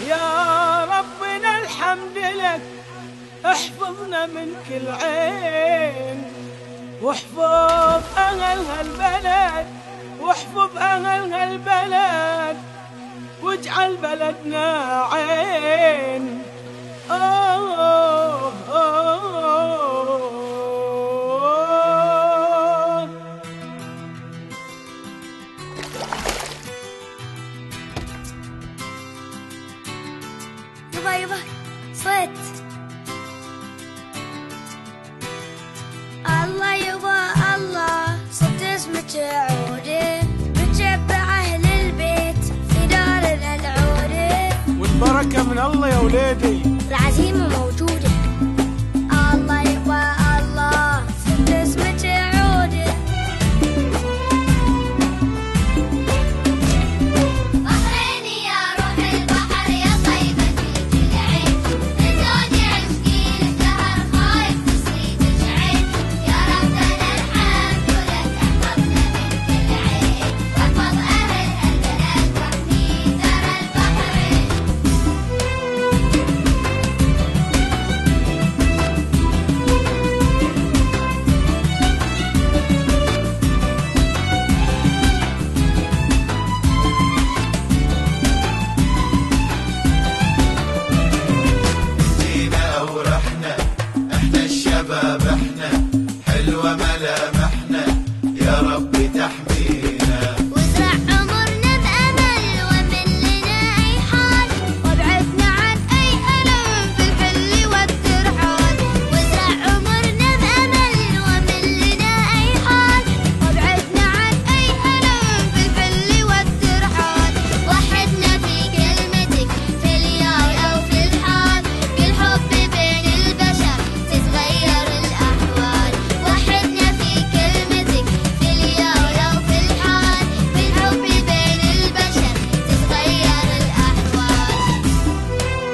يا ربنا الحمد لك، احفظنا من كل عين، واحفظ أهل هالبلد، واحفظ أهل هالبلد، واجعل بلدنا عين. يبا صيت الله يبا الله، صدق اسمك عودي، بتشبع أهل البيت في دار العودي، والبركة من الله يا وليدي، العزيمة موجودة. الله يبا الله، صدق اسمك عودي. بحريني يا روح البحر يا طيبة العين، زوجي عشقي الزهر خايف تصيب العين، يا ربنا الحمد لك احفظنا من كل عين، واحفظ أهل البلد واحمي ثرى البحرين. جينا أو رحنا، احنا الشباب احنا، حلوة ملامحنا، يا رب تحمينا. وازرع عمرنا بأمل ومن لنا أي حال، وابعدنا عن أي ألم في الحل والترحال. وازرع عمرنا بأمل ومن لنا أي حال، وابعدنا عن أي ألم في الحل والترحال. وحدنا في كلمتك في الياي أو في الحال، بالحب بين البشر تتغير الأحوال. وحدنا في كلمتك في الياي أو في الحال، بالحب بين البشر تتغير الأحوال.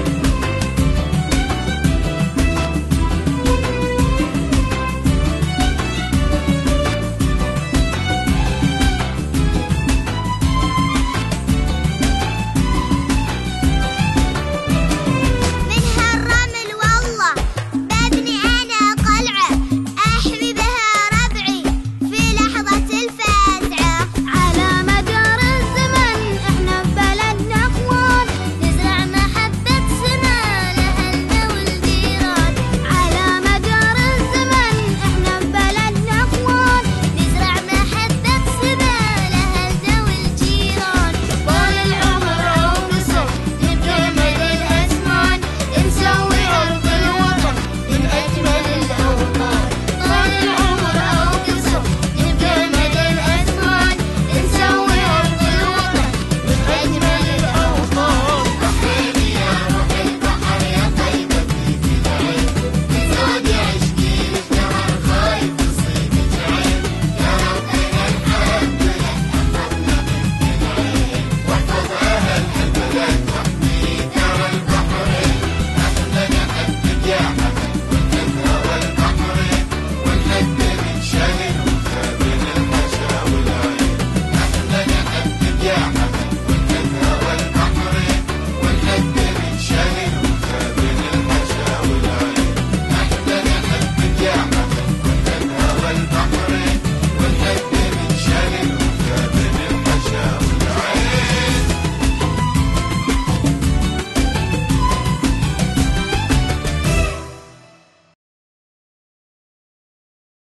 من هالرمل والله ببني أنا قلعة، أحمي بها ربعي في لحظة الفزعة. على مدار الزمن إحنا ببلدنا أخوان، نزرع محبة سما لأهلنا والجيران. على مدار الزمن إحنا ببلدنا أخوان، نزرع محبة سما لأهلنا والجيران. طول العمر أو قصر نبقى مدى الأزمان، نسوي أرض الوطن من أجمل الأوطان. طول العمر أو قصر نبقى مدى الأزمان، نسوي أرض الوطن من أجمل الأوطان. بحريني يا روح البحر يا طيبة العين، زوجي عشقي الزهر خايف تصيب العين، يا ربنا الحمد لك احفظنا من كل عين، واحفظ أهل البلد واحمي ثرى البحرين. احنا نحبك يا حمد ونحب هوى البحرين، ونحب من شهر وخابن الحشا والعين. احنا نحبك يا حمد ونحب هوى البحرين، ونحب من شهر وخابن الحشا والعين. احنا نحبك يا حمد ونحب هوى البحرين، ونحب من شهر